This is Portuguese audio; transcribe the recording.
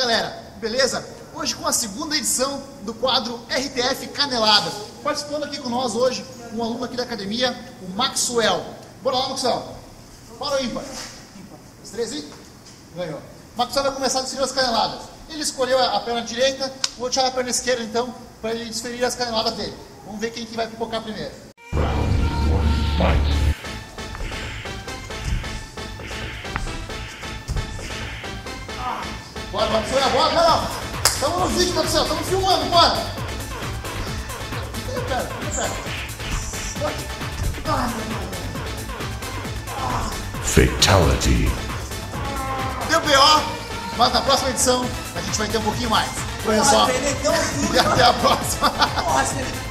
galera, beleza? Hoje com a segunda edição do quadro RTF Canelada. Participando aqui com nós hoje, um aluno aqui da academia, o Maxwell. Bora lá, Maxwell. Para o ímpar? Os três aí? Ganhou. O Maxwell vai começar a desferir as caneladas. Ele escolheu a perna direita, vou deixar a perna esquerda então, para ele desferir as caneladas dele. Vamos ver quem que vai pipocar primeiro. Bora, Maxwell, bora, não! Estamos no vídeo, Maxwell, estamos filmando, bora! Fica perto, fica perto. Fatality. Deu BO, mas na próxima edição a gente vai ter um pouquinho mais. Foi só. E até a próxima.